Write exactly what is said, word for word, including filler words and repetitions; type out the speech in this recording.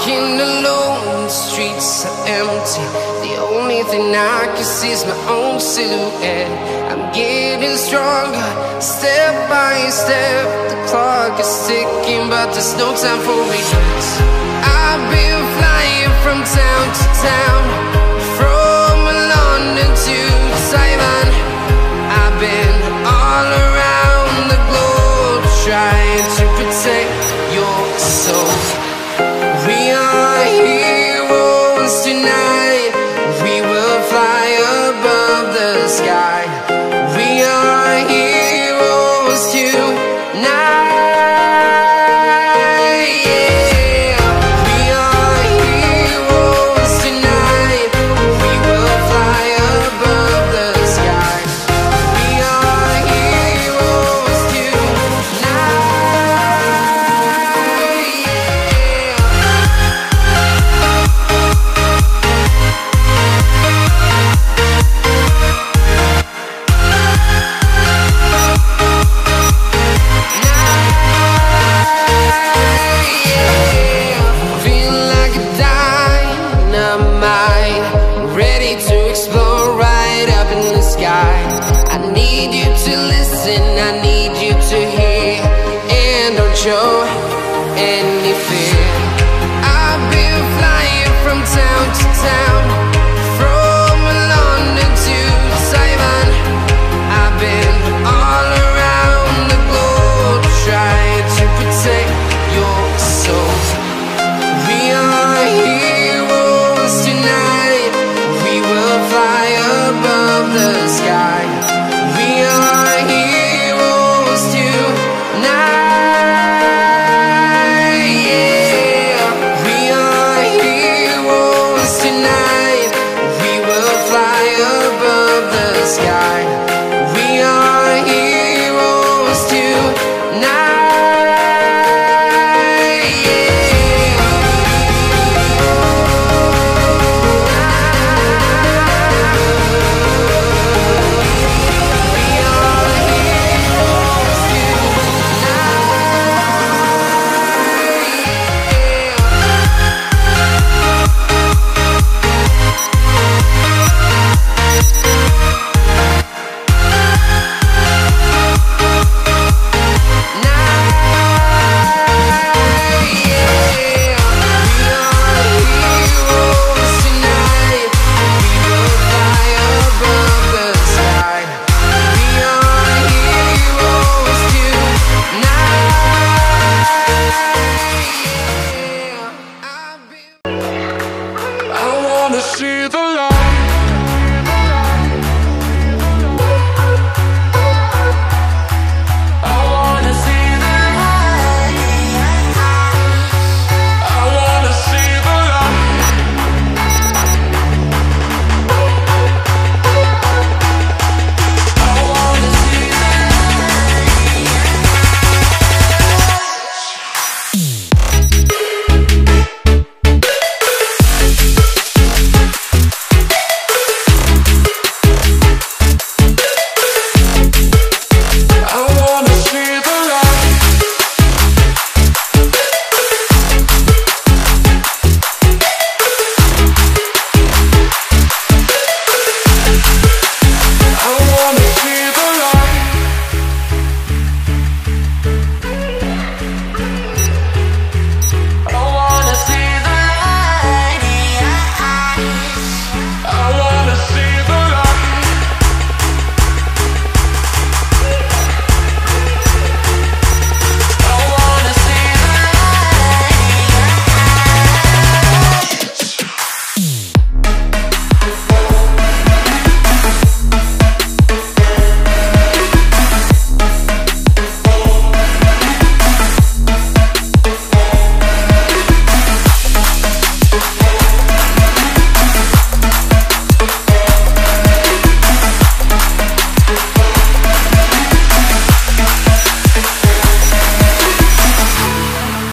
walking alone, the streets are empty. The only thing I can see is my own silhouette. I'm getting stronger, step by step. The clock is ticking, but there's no time for regrets. I've been flying from town to town, from London to Taiwan. I've been all around the globe, trying to protect your soul. We are heroes tonight. We will fly above the sky. We are heroes tonight. Yeah. We are heroes tonight. We will fly above the sky. We are heroes tonight. Feeling like a dynamite, ready to explode right up in the sky. I need you to listen, I need